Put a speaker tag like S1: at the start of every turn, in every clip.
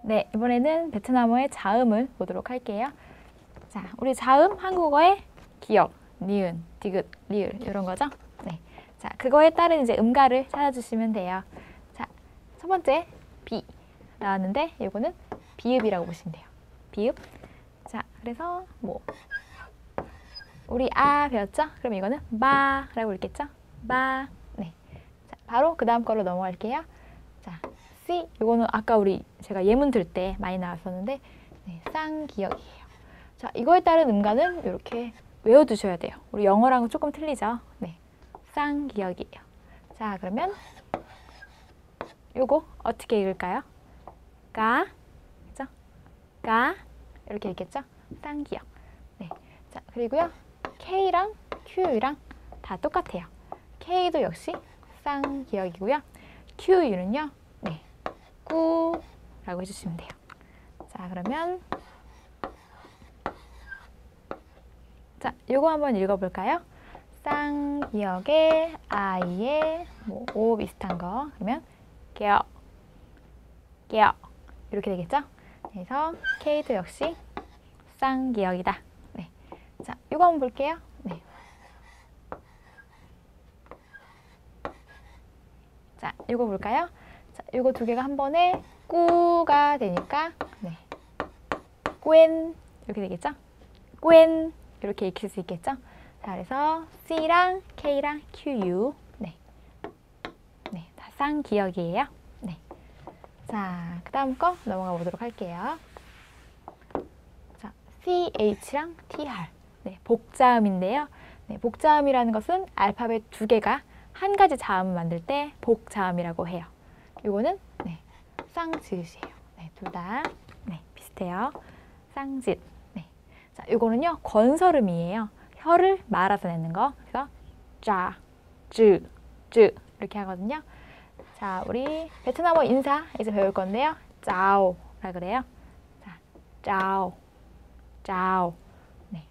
S1: 네, 이번에는 베트남어의 자음을 보도록 할게요. 자, 우리 자음 한국어의 기역, 니은, 디귿, 리을 이런 거죠? 네. 자, 그거에 따른 이제 음가를 찾아주시면 돼요. 자, 첫 번째 비 나왔는데 이거는 비읍이라고 보시면 돼요. 비읍. 자, 그래서 뭐 우리 아 배웠죠? 그럼 이거는 바라고 읽겠죠? 바. 네. 자, 바로 그 다음 걸로 넘어갈게요. 자, C 이거는 아까 제가 예문 들 때 많이 나왔었는데 네, 쌍기역이에요. 자, 이거에 따른 음가는 이렇게 외워두셔야 돼요. 우리 영어랑은 조금 틀리죠? 네, 쌍기역이에요. 자, 그러면 요거 어떻게 읽을까요? 가, 그죠? 가 이렇게 읽겠죠? 쌍기역. 네, 자 그리고요 K랑 Q랑 다 똑같아요. K도 역시 쌍기역이고요. QU는요, 네, 꾸라고 해주시면 돼요. 자, 그러면 자, 요거 한번 읽어볼까요? 쌍기역의 아이의 오 비슷한 거 그러면 개역, 개역 이렇게 되겠죠? 그래서 K도 역시 쌍기역이다. 네, 자, 요거 한번 볼게요. 네, 자, 요거 볼까요? 자, 요거 두 개가 한 번에 꾸가 되니까 네, 꽌 이렇게 되겠죠? 꽌 이렇게 익힐 수 있겠죠? 자, 그래서 C랑 K랑 QU 네, 네, 다 쌍기역이에요. 네, 자, 그 다음 거 넘어가 보도록 할게요. 자, CH랑 TR 네, 복자음인데요. 네, 복자음이라는 것은 알파벳 두 개가 한 가지 자음을 만들 때 복자음이라고 해요. 요거는 네, 쌍지읒이에요. 네, 둘 다 네, 비슷해요. 쌍짓. 네. 자, 요거는요 건설음이에요. 혀를 말아서 내는 거. 그래서 짜, 쯔, 쯔 이렇게 하거든요. 자, 우리 베트남어 인사 이제 배울 건데요. 짜오라 그래요. 자, 짜오, 짜오. 네.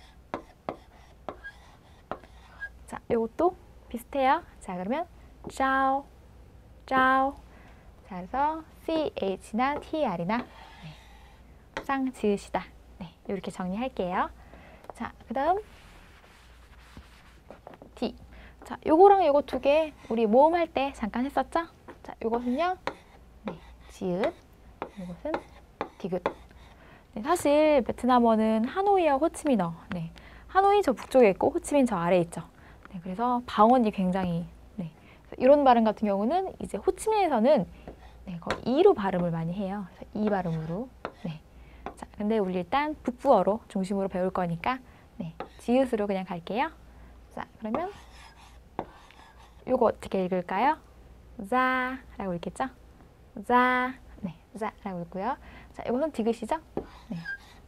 S1: 자, 요것도 비슷해요. 자, 그러면 짜오, 짜오. 자, 그래서 CH나 TR이나 네, 쌍지읒이다. 네, 이렇게 정리할게요. 자, 그 다음 D. 자, 요거랑 요거 두 개 우리 모음할 때 잠깐 했었죠? 자, 요것은요, 네, 지읒. 요것은 디귿. 네, 사실 베트남어는 하노이와 호치민어. 네, 하노이 저 북쪽에 있고 호치민 저 아래에 있죠. 네, 그래서 방언이 굉장히 네, 이런 발음 같은 경우는 이제 호치민에서는 네, 거의 이로 발음을 많이 해요. 그래서 이 발음으로. 네. 자, 근데 우리 일단 북부어로 중심으로 배울 거니까 네, 지읒으로 그냥 갈게요. 자, 그러면 요거 어떻게 읽을까요? 자라고 읽겠죠? 자, 네, 자라고 읽고요. 자, 이것은 디귿이죠? 네.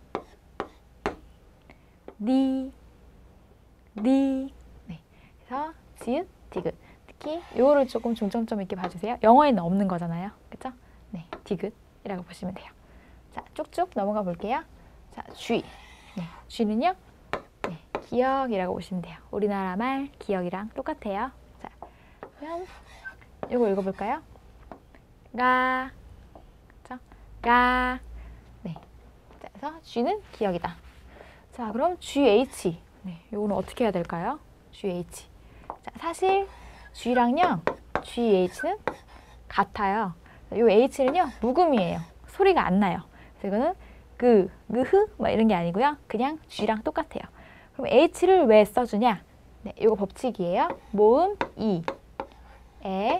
S1: 니, 니. 네. 그래서 지읒, 디귿. 특히 요거를 조금 중점점 있게 봐주세요. 영어에는 없는 거잖아요. 그쵸? 네, 디귿이라고 보시면 돼요. 자, 쭉쭉 넘어가 볼게요. 자, 쥐. 네, 쥐는요, 네, 기역이라고 보시면 돼요. 우리나라 말 기역이랑 똑같아요. 자, 그러면 요거 읽어볼까요? 가, 그쵸? 가. 네. 자, 그래서 쥐는 기역이다. 자, 그럼 GH. 네, 요거는 어떻게 해야 될까요? GH. 자, 사실 G랑요, GH는 같아요. 요 H는요, 묵음이에요. 소리가 안 나요. 그래서 이거는 느흐, 막 이런 게 아니고요. 그냥 G랑 똑같아요. 그럼 H를 왜 써주냐? 네, 요거 법칙이에요. 모음 이, 에.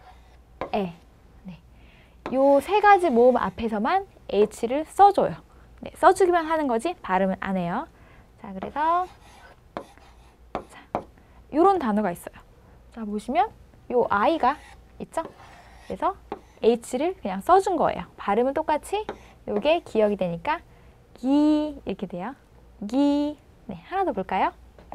S1: 네. 요 세 가지 모음 앞에서만 H를 써줘요. 네, 써주기만 하는 거지 발음은 안 해요. 자, 그래서 자, 요런 단어가 있어요. 자, 보시면 요 I가 있죠? 그래서 H를 그냥 써준 거예요. 발음은 똑같이 요게 기역이 되니까 기 이렇게 돼요. 기. 네, 하나 더 볼까요?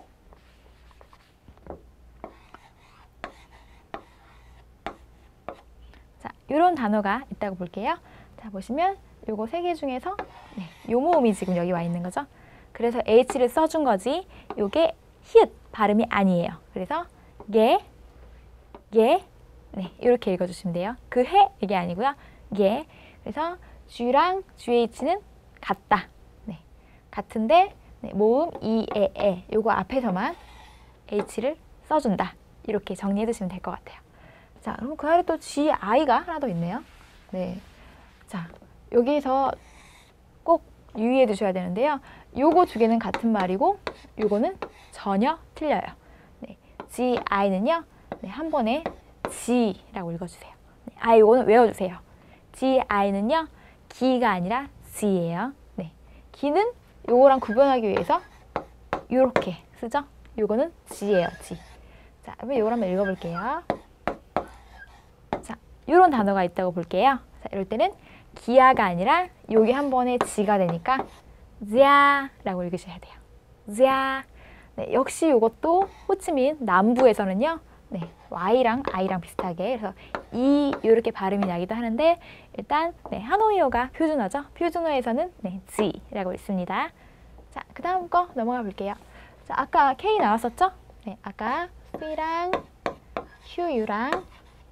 S1: 자, 요런 단어가 있다고 볼게요. 자, 보시면 요거 세 개 중에서 네, 요 모음이 지금 여기 와 있는 거죠. 그래서 H를 써준 거지 요게 히읗 발음이 아니에요. 그래서 게, 네, 이렇게 읽어주시면 돼요. 그 해 이게 아니고요. 게. 그래서 G랑 GH는 같다. 네. 같은데 네, 모음 이에 요거 앞에서만 H를 써준다. 이렇게 정리해 두시면 될 것 같아요. 자, 그럼 그 아래 또 GI가 하나 더 있네요. 네. 자, 여기서 꼭 유의해 두셔야 되는데요. 요거 두 개는 같은 말이고 요거는 전혀 틀려요. 네. GI는요. 네, 한 번에 G라고 읽어주세요. 네, 요거는 외워주세요. GI는요. 기가 아니라 G예요. 네. 기는 요거랑 구분하기 위해서 요렇게 쓰죠. 요거는 G예요. G. 자, 그럼 요걸 한번 읽어볼게요. 자, 요런 단어가 있다고 볼게요. 자, 이럴 때는 기아가 아니라 요게 한 번에 G가 되니까 지아라고 읽으셔야 돼요. 지아. 네, 역시 요것도 호치민 남부에서는요. 네, Y랑 I랑 비슷하게 그래서 이 이렇게 발음이 나기도 하는데 일단 네, 하노이어가 표준어죠. 표준어에서는 네, G라고 있습니다. 자, 그 다음 거 넘어가 볼게요. 자, 아까 K 나왔었죠? 네, 아까 C랑 QU랑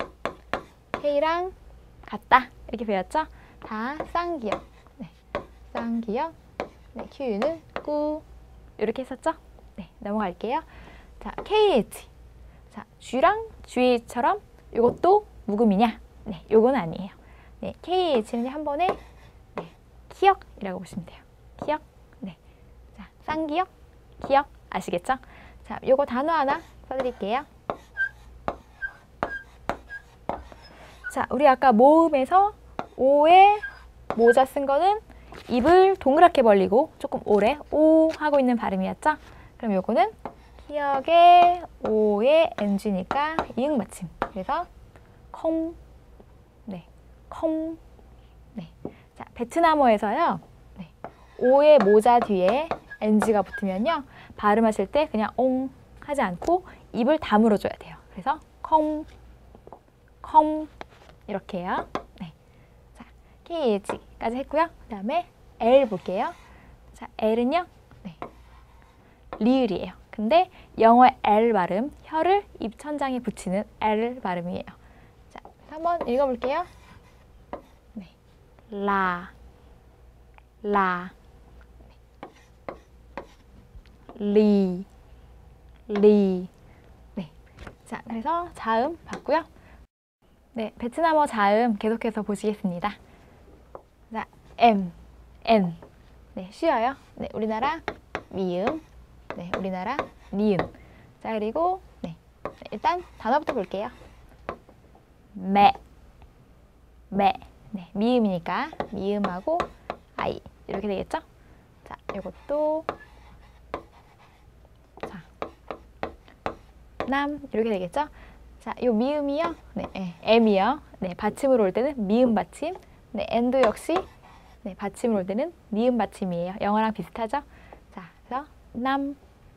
S1: K랑 같다 이렇게 배웠죠? 다 쌍기역. 네, 쌍기역. 네, QU는 꾸 이렇게 했었죠? 네, 넘어갈게요. 자, KH. 자, G랑 GH처럼 이것도 묵음이냐? 네, 요건 아니에요. 네, KH는 한 번에 네, 기역이라고 보시면 돼요. 기역. 네. 자, 쌍기역, 기역 아시겠죠? 자, 요거 단어 하나 써드릴게요. 자, 우리 아까 모음에서 오에 모자 쓴 거는 입을 동그랗게 벌리고 조금 오래 오 하고 있는 발음이었죠? 그럼 요거는 기역에 오에 NG니까 이응 받침. 그래서 콩, 네, 콩, 네. 자, 베트남어에서요. 네, 오의 모자 뒤에 NG가 붙으면요. 발음하실 때 그냥 옹 하지 않고 입을 다물어 줘야 돼요. 그래서 콩, 콩 이렇게 해요. 네. 자, KH까지 했고요. 그 다음에 L 볼게요. 자, L은요. 네. 리을이에요. 근데 영어의 L 발음, 혀를 입 천장에 붙이는 L 발음이에요. 자, 한번 읽어볼게요. 네. 라, 라, 리, 리. 네. 자, 그래서 자음 봤고요. 네, 베트남어 자음 계속해서 보시겠습니다. 자, M, N. 네, 쉬어요. 네, 우리나라 미음. 네, 우리나라 니음. 자, 그리고 네, 일단 단어부터 볼게요. 매, 매. 네, 미음이니까 미음하고 아이 이렇게 되겠죠? 자, 이것도 자, 남 이렇게 되겠죠? 자, 요 미음이요. 네, M이요. 네, 받침으로 올 때는 미음 받침. 네, N도 역시 네, 받침으로 올 때는 니음 받침이에요. 영어랑 비슷하죠? 자, 그래서 남,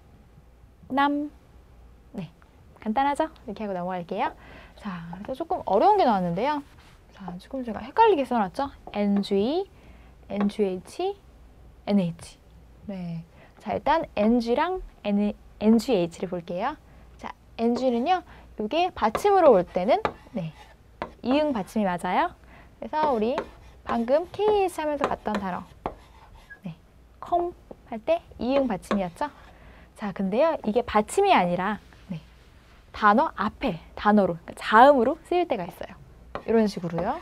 S1: 네, 간단하죠? 이렇게 하고 넘어갈게요. 자, 그래서 조금 어려운 게 나왔는데요. 자, 조금 제가 헷갈리게 써놨죠? NG, NGH, NH. 네, 자, 일단 NG랑 NGH를 볼게요. 자, NG는요, 이게 받침으로 올 때는 네, 이응 받침이 맞아요. 그래서 우리 방금 KH 하면서 봤던 단어 네, 컴 할 때 이응 받침이었죠. 자, 근데요, 이게 받침이 아니라 네, 단어 앞에 단어로 그러니까 자음으로 쓰일 때가 있어요. 이런 식으로요.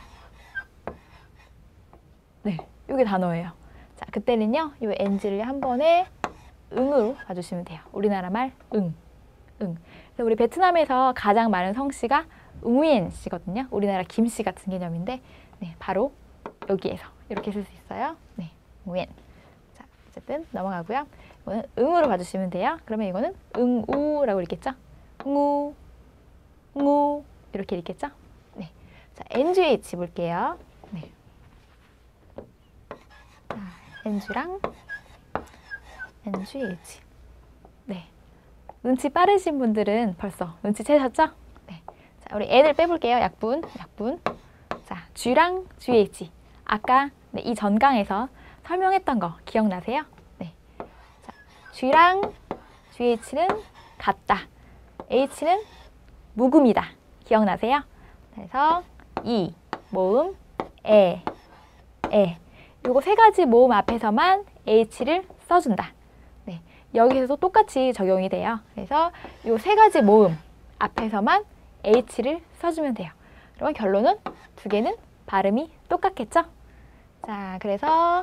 S1: 네, 이게 단어예요. 자, 그때는요, 이 NG를 한 번에 응으로 봐주시면 돼요. 우리나라 말 응, 응. 그래서 우리 베트남에서 가장 많은 성씨가 응우엔 씨거든요. 우리나라 김씨 같은 개념인데, 네, 바로 여기에서 이렇게 쓸 수 있어요. 네, 우엔. 자, 어쨌든 넘어가고요. 이거는 응으로 봐주시면 돼요. 그러면 이거는 응우라고 읽겠죠? 응우, 응우 이렇게 읽겠죠? 네. 자, NGH 볼게요. 네. 자, NG랑 NGH. 네. 눈치 빠르신 분들은 벌써 눈치채셨죠? 네. 자, 우리 N을 빼볼게요. 약분. 자, G랑 GH. 아까 네, 이 전강에서 설명했던 거 기억나세요? 네. 자, G랑 GH는 같다. H는 묵음이다. 기억나세요? 그래서 이, 모음, 에. 요거 세 가지 모음 앞에서만 h를 써준다. 네, 여기서도 똑같이 적용이 돼요. 그래서 요 세 가지 모음 앞에서만 h를 써주면 돼요. 그러면 결론은 두 개는 발음이 똑같겠죠? 자, 그래서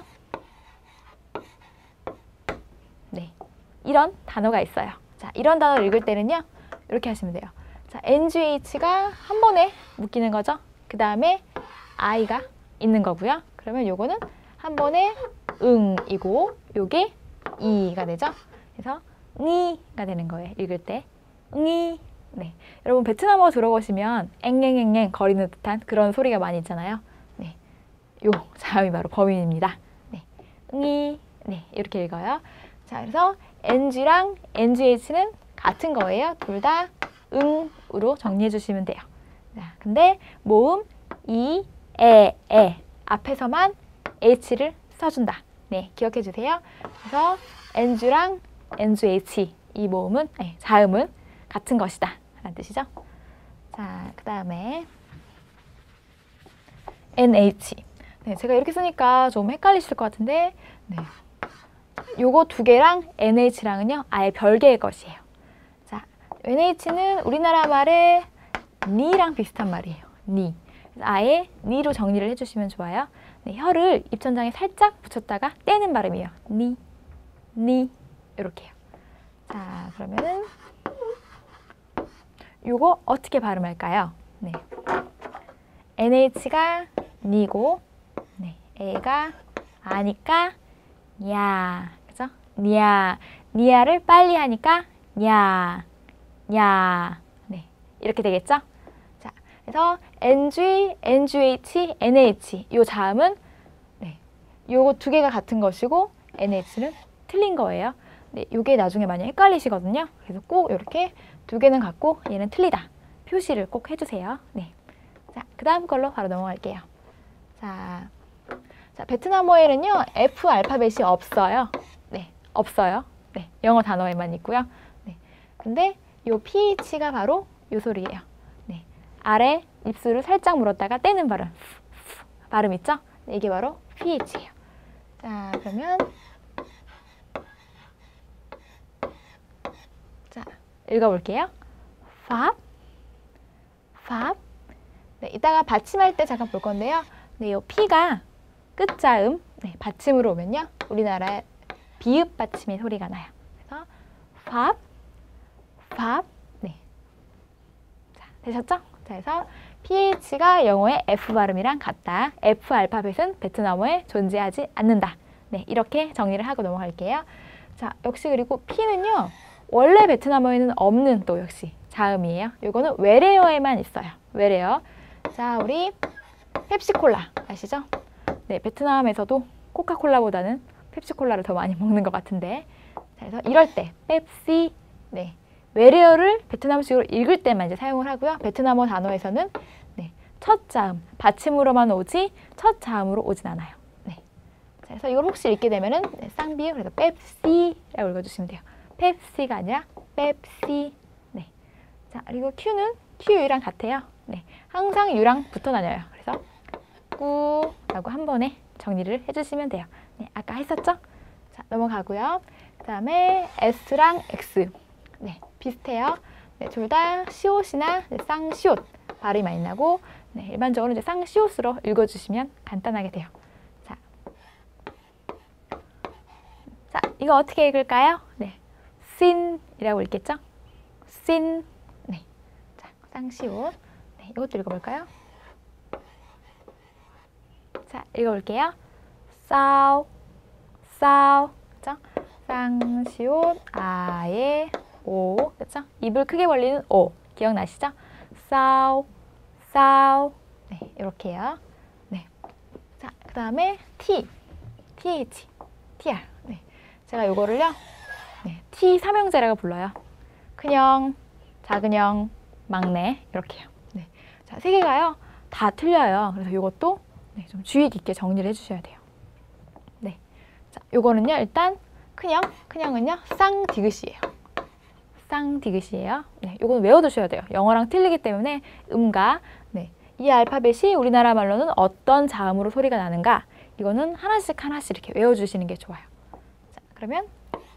S1: 네, 이런 단어가 있어요. 자, 이런 단어를 읽을 때는요, 이렇게 하시면 돼요. 자, NGH가 한 번에 묶이는 거죠. 그 다음에 I가 있는 거고요. 그러면 요거는 한 번에 응이고 요게 이가 되죠. 그래서 니가 되는 거예요. 읽을 때 니. 네, 여러분 베트남어 들어보시면 앵앵앵앵 거리는 듯한 그런 소리가 많이 있잖아요. 네, 요 자음이 바로 범인입니다. 네, 니. 네, 이렇게 읽어요. 자, 그래서 NG랑 NGH는 같은 거예요. 둘 다 응으로 정리해 주시면 돼요. 자, 근데 모음 이, 에 앞에서만 h를 써준다. 네, 기억해 주세요. 그래서 NG랑 NGH 이 모음은, 자음은 같은 것이다 라는 뜻이죠. 자, 그 다음에 NH. 네, 제가 이렇게 쓰니까 좀 헷갈리실 것 같은데, 네, 요거 두 개랑 NH랑은요 아예 별개의 것이에요. 자, NH는 우리나라 말의 니랑 비슷한 말이에요. 니. 아예 니로 정리를 해주시면 좋아요. 네, 혀를 입천장에 살짝 붙였다가 떼는 발음이에요. 니, 니 이렇게요. 자, 그러면은 요거 어떻게 발음할까요? 네, NH가 니고, 네, A가 아니까 야, 그죠? 니야, 니야를 빨리 하니까 야, 야, 네, 이렇게 되겠죠? 자, 그래서 NG, NGH, NH 요 자음은 네, 요거 두 개가 같은 것이고 NH는 틀린 거예요. 네, 요게 나중에 많이 헷갈리시거든요. 그래서 꼭 이렇게 두 개는 같고 얘는 틀리다 표시를 꼭 해주세요. 네, 자, 그 다음 걸로 바로 넘어갈게요. 자, 베트남어에는요 F 알파벳이 없어요. 네, 없어요. 네, 영어 단어에만 있고요. 네, 근데 요 PH가 바로 요 소리예요. 네, 아래 입술을 살짝 물었다가 떼는 발음, 발음 있죠? 네, 이게 바로 PH예요. 자, 그러면 자, 읽어볼게요. 팝, 팝. 네, 이따가 받침할 때 잠깐 볼 건데요. 네, 요 P가 끝자음, 네, 받침으로 오면요 우리나라의 비읍 받침의 소리가 나요. 그래서 팝, 팝. 네, 자, 되셨죠? 자, 그래서 PH가 영어의 F 발음이랑 같다. F 알파벳은 베트남어에 존재하지 않는다. 네, 이렇게 정리를 하고 넘어갈게요. 자, 역시 그리고 P는요 원래 베트남어에는 없는 또 역시 자음이에요. 이거는 외래어에만 있어요. 외래어. 자, 우리 펩시콜라 아시죠? 네, 베트남에서도 코카콜라보다는 펩시콜라를 더 많이 먹는 것 같은데, 자, 그래서 이럴 때 펩시, 네, 외래어를 베트남식으로 읽을 때만 이제 사용을 하고요. 베트남어 단어에서는 네, 첫 자음, 받침으로만 오지 첫 자음으로 오진 않아요. 네, 자, 그래서 이걸 혹시 읽게 되면은 네, 쌍비읍, 그래서 펩시라고 읽어주시면 돼요. 펩시가 아니라 펩시. 네, 자, 그리고 Q는 QU랑 같아요. 네, 항상 U랑 붙어 다녀요. 그래서 꾸라고 한 번에 정리를 해주시면 돼요. 네, 아까 했었죠? 자, 넘어가고요. 그 다음에 S랑 X. 네, 비슷해요. 네, 둘 다 시옷이나 네, 쌍시옷 발음이 많이 나고, 네, 일반적으로 이제 쌍시옷으로 읽어주시면 간단하게 돼요. 자, 자, 이거 어떻게 읽을까요? 네, 신이라고 읽겠죠? 신. 네, 자, 쌍시옷. 네, 이것도 읽어볼까요? 자, 읽어볼게요. 싸우, 싸우, 그쵸? 쌍시옷, 아에, 오, 그쵸? 입을 크게 벌리는 오, 기억나시죠? 싸우, 싸우, 네, 이렇게요. 네, 자, 그 다음에 T, TH, TR. 네, 제가 이거를요, 네, T 삼형제라고 불러요. 큰형, 작은형, 막내 이렇게요. 네, 자, 세 개가요 다 틀려요. 그래서 이것도 네, 좀 주의 깊게 정리를 해주셔야 돼요. 네, 자, 요거는요 일단 큰형은요 쌍디귿이에요. 쌍디귿이에요. 네, 요거는 외워두셔야 돼요. 영어랑 틀리기 때문에 음과 네, 이 알파벳이 우리나라 말로는 어떤 자음으로 소리가 나는가, 이거는 하나씩 이렇게 외워주시는 게 좋아요. 자, 그러면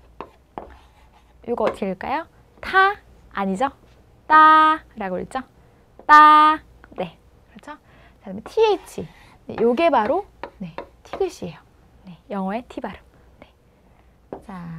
S1: 이거 어떻게 읽을까요? 타 아니죠? 따라고 읽죠? 따. 네, 그렇죠? 자, 그다음에 th. 네, 요게 바로 네, 티귿이에요. 네, 영어의 T 발음. 네. 자,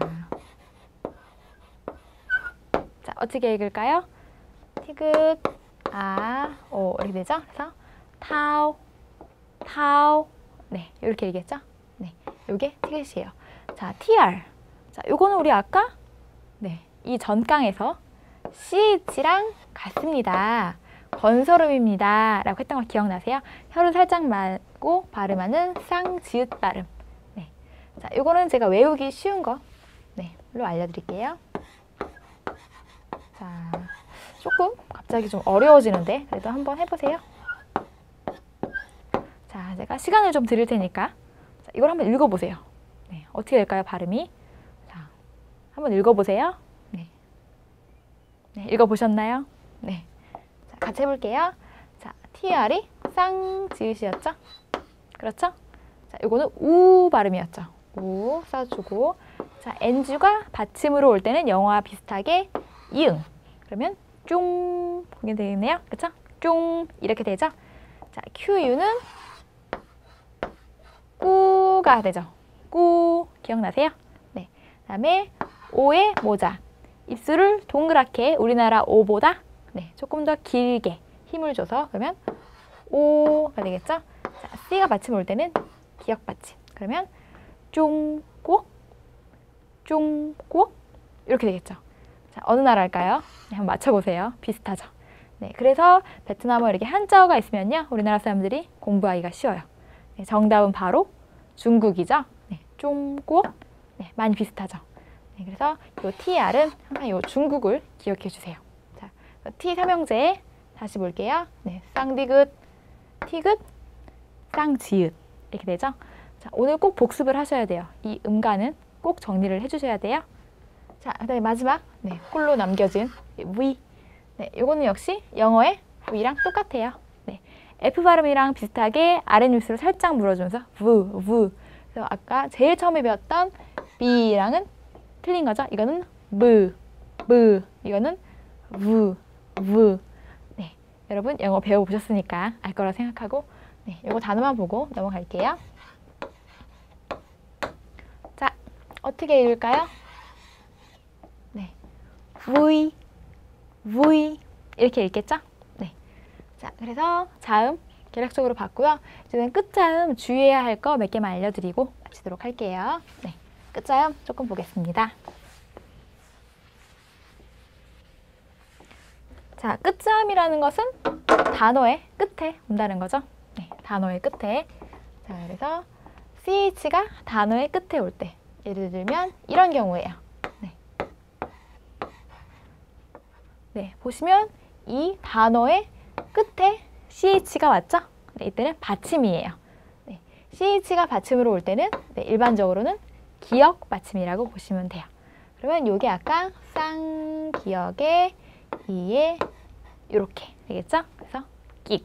S1: 어떻게 읽을까요? 티귿, 오 이렇게 되죠? 그래서 타오, 타오. 네, 이렇게 얘기했죠? 네, 요게 티귿이에요. 자, tr. 자, 요거는 우리 아까 네, 이 전강에서 ch랑 같습니다. 건설음입니다. 라고 했던 거 기억나세요? 혀를 살짝 말고 발음하는 쌍지읒 발음. 네. 자, 요거는 제가 외우기 쉬운 거. 네, 로 알려드릴게요. 자, 조금 갑자기 좀 어려워지는데 그래도 한번 해보세요. 자, 제가 시간을 좀 드릴 테니까 자, 이걸 한번 읽어보세요. 네, 어떻게 될까요, 발음이? 자, 한번 읽어보세요. 네, 네, 읽어보셨나요? 네, 자, 같이 해볼게요. 자, tr이 쌍지읒이었죠? 그렇죠? 자, 요거는 우 발음이었죠. 우 써주고, 자, n주가 받침으로 올 때는 영어와 비슷하게 이응. 그러면 쫑 보게 되겠네요. 그렇죠? 쫑 이렇게 되죠? 자, QU는 꾸가 되죠. 꾸 기억나세요? 네. 그다음에 O의 모자. 입술을 동그랗게 우리나라 O보다 네, 조금 더 길게 힘을 줘서 그러면 O가 되겠죠? 자, C가 받침 올 때는 기역 받침. 그러면 쫑꼬 쫑꼬 이렇게 되겠죠. 자, 어느 나라일까요? 네, 한번 맞춰보세요. 비슷하죠? 네, 그래서 베트남어 이렇게 한자어가 있으면요, 우리나라 사람들이 공부하기가 쉬워요. 네, 정답은 바로 중국이죠. 네, 쫑꼬. 네, 많이 비슷하죠. 네, 그래서 이 TR은 항상 이 중국을 기억해 주세요. 자, T 삼형제 다시 볼게요. 네, 쌍디귿, 티귿, 쌍지읒 이렇게 되죠. 자, 오늘 꼭 복습을 하셔야 돼요. 이 음가는 꼭 정리를 해주셔야 돼요. 자, 그다음에 마지막 네, 홀로 남겨진 V. 네, 요거는 역시 영어의 V랑 똑같아요. 네, F 발음이랑 비슷하게 아랫입술을 살짝 물어주면서 V. 그래서 아까 제일 처음에 배웠던 B랑은 틀린 거죠. 이거는 B. 이거는 V. 네, 여러분 영어 배워보셨으니까 알 거라 생각하고 네, 요거 단어만 보고 넘어갈게요. 자, 어떻게 읽을까요? 네, V 이렇게 읽겠죠? 네. 자, 그래서 자음 계략적으로 봤고요. 이제는 끝자음 주의해야 할 거 몇 개만 알려드리고 마치도록 할게요. 네, 끝자음 조금 보겠습니다. 자, 끝자음이라는 것은 단어의 끝에 온다는 거죠. 네, 단어의 끝에. 자, 그래서 CH가 단어의 끝에 올 때, 예를 들면 이런 경우예요. 네, 보시면 이 단어의 끝에 CH가 왔죠? 네, 이때는 받침이에요. 네, CH가 받침으로 올 때는 네, 일반적으로는 기역 받침이라고 보시면 돼요. 그러면 이게 아까 쌍기역의 이에 이렇게 되겠죠? 그래서 끽.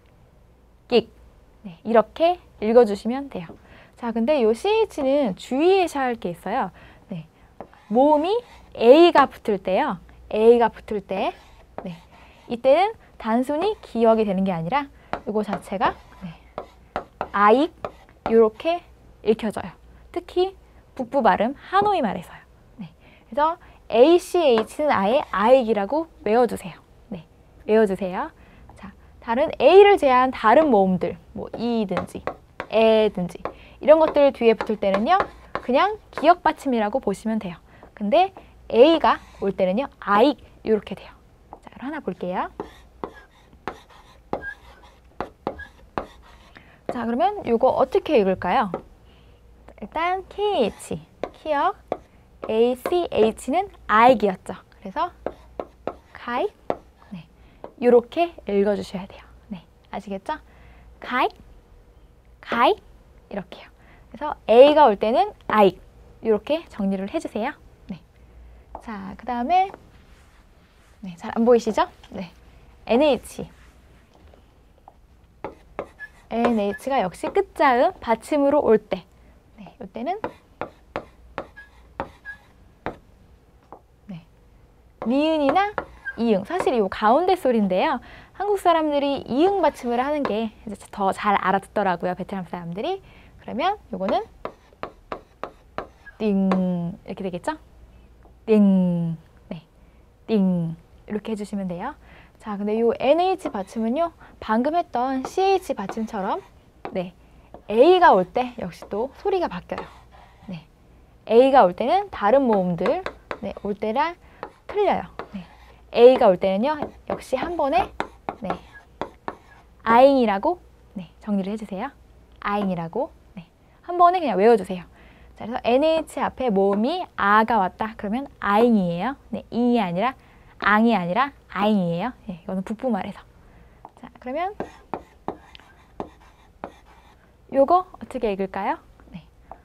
S1: 네, 이렇게 읽어주시면 돼요. 자, 근데 이 CH는 주의하셔야 할 게 있어요. 네, 모음이 A가 붙을 때요. A가 붙을 때, 네, 이때는 단순히 기역이 되는 게 아니라 이거 자체가 네, 아익 이렇게 읽혀져요. 특히 북부 발음 하노이 말에서요. 네, 그래서 ACH는 아예 아익이라고 외워주세요. 네, 외워주세요. 자, 다른 A를 제외한 다른 모음들, 뭐 이든지 에든지 이런 것들 뒤에 붙을 때는요, 그냥 기역 받침이라고 보시면 돼요. 근데 A가 올 때는요, 아익 이렇게 돼요. 자, 그럼 하나 볼게요. 자, 그러면 이거 어떻게 읽을까요? 일단 KH, 기역, ACH는 아익이었죠. 그래서 카익, 네, 이렇게 읽어주셔야 돼요. 네, 아시겠죠? 카익, 이렇게요. 그래서 A가 올 때는 아익 이렇게 정리를 해주세요. 자, 그 다음에 네, 잘 안 보이시죠? 네, NH NH가 역시 끝자음 받침으로 올 때. 네, 이때는 네, 니은이나 이응. 사실 이 가운데 소리인데요. 한국 사람들이 이응 받침을 하는 게 더 잘 알아듣더라고요. 베트남 사람들이. 그러면 요거는 띵 이렇게 되겠죠? 띵, 네, 띵 이렇게 해주시면 돼요. 자, 근데 요 NH 받침은요, 방금 했던 CH 받침처럼 네, A가 올 때 역시 또 소리가 바뀌어요. 네, A가 올 때는 다른 모음들 네, 올 때랑 틀려요. 네, A가 올 때는요, 역시 한 번에 네, 아잉이라고 네, 정리를 해주세요. 아잉이라고 네, 한 번에 그냥 외워주세요. 자, 그래서 NH 앞에 모음이 아가 왔다. 그러면 아잉이에요. 네, 잉이 아니라 앙이 아니라 아잉이에요. 네, 이거는 북부말에서. 자, 그러면 요거 어떻게 읽을까요? 네,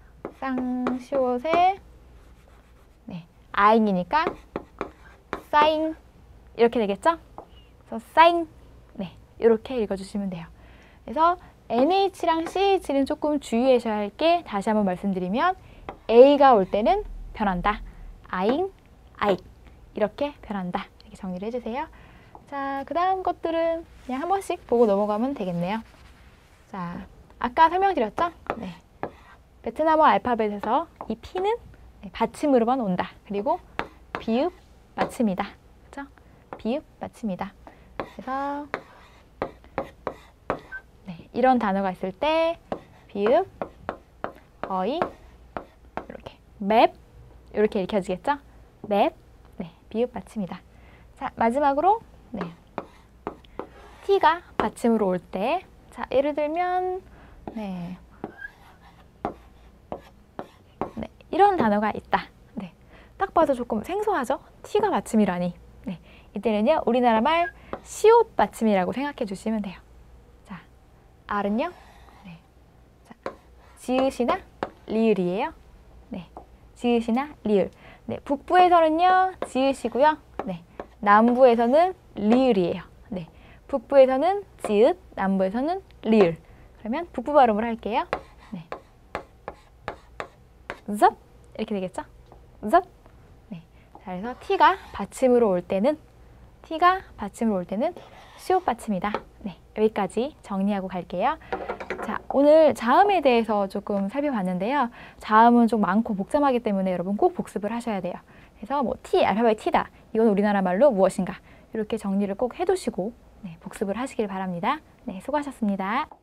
S1: 쌍시옷의 네, 아잉이니까 싸잉 이렇게 되겠죠? 그래서 싸잉 네, 이렇게 읽어주시면 돼요. 그래서 NH랑 CH는 조금 주의하셔야 할 게 다시 한번 말씀드리면 A가 올 때는 변한다. 아잉, 아익 이렇게 변한다. 이렇게 정리를 해주세요. 자, 그 다음 것들은 그냥 한 번씩 보고 넘어가면 되겠네요. 자, 아까 설명드렸죠? 네, 베트남어 알파벳에서 이 P는 네, 받침으로만 온다. 그리고 비읍 받침이다. 그렇죠? 비읍 받침이다. 그래서 네, 이런 단어가 있을 때 비읍, 어이 이렇게 맵 이렇게 읽혀지겠죠? 맵, 네, 비읍 받침이다. 자, 마지막으로 네, T가 받침으로 올 때, 자, 예를 들면 네, 네, 이런 단어가 있다. 네, 딱 봐도 조금 생소하죠? T가 받침이라니. 네, 이때는요, 우리나라 말 시옷 받침이라고 생각해 주시면 돼요. 자, R은요, 네, 자, 지읒이나 리을이에요. 네, 지읒이나 리을. 네, 북부에서는요, 지읒이고요. 네, 남부에서는 리을이에요. 네, 북부에서는 지읒, 남부에서는 리을. 그러면 북부 발음을 할게요. 네, 접 이렇게 되겠죠? 접. 네, 자, 그래서 T가 받침으로 올 때는 시옷 받침이다. 네, 여기까지 정리하고 갈게요. 자, 오늘 자음에 대해서 조금 살펴봤는데요. 자음은 좀 많고 복잡하기 때문에 여러분 꼭 복습을 하셔야 돼요. 그래서 뭐 T, 알파벳 T다. 이건 우리나라 말로 무엇인가. 이렇게 정리를 꼭 해두시고 네, 복습을 하시길 바랍니다. 네, 수고하셨습니다.